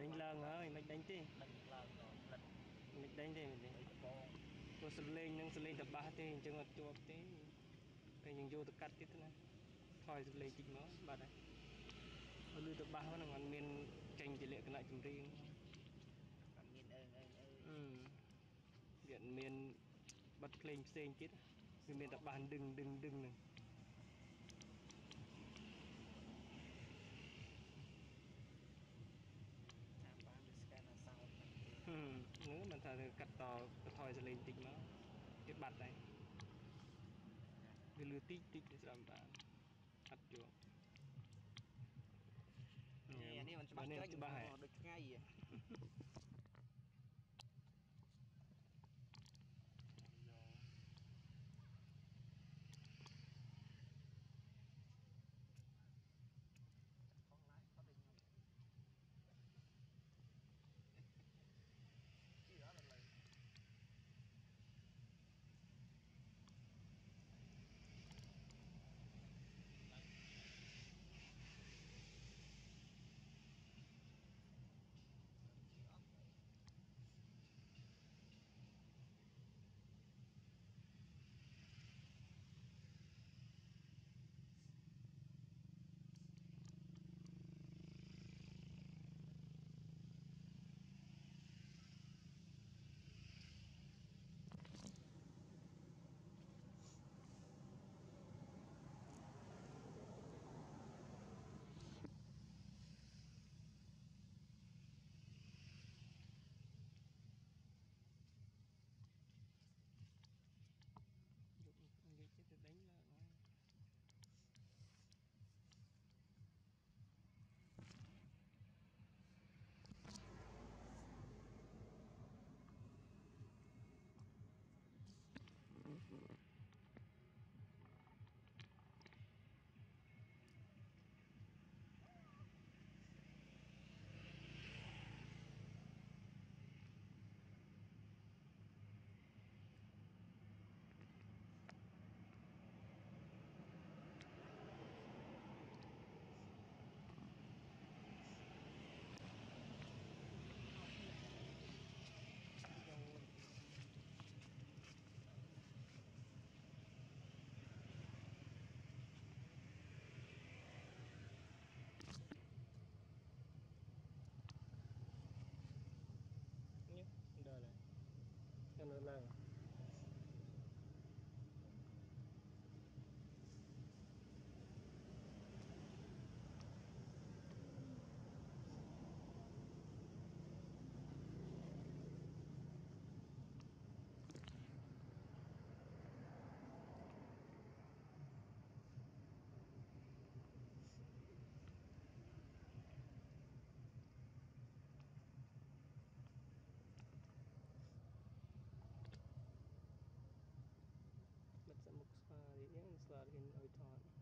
đánh làng ơi mình đánh thế đánh làng rồi lật mình đánh thế mình mấy đánh cái bò cô sờ lên tập ba thế chẳng ngọt chuột thế cái những vô tập cắt thế này thôi sờ lên chỉnh nó bà đấy lưu tập ba nó còn miền tranh chỉ lệ cái lại chấm riêng còn miền ơi viện miền bật lên sen chết miền tập ba đừng này nữa mà thà cắt tò thôi sờ lên chỉnh nó cái bạt này cái lưu tí để làm bạn cắt chuột นี่มันจะบักเก่งដូចថ្ងៃของร้านเขาได้ยังที่ร้านอะไร người chết được đánh là nhé đời này cho nó là mất sẽ mục xóa thì yên xóa hình ôi thọn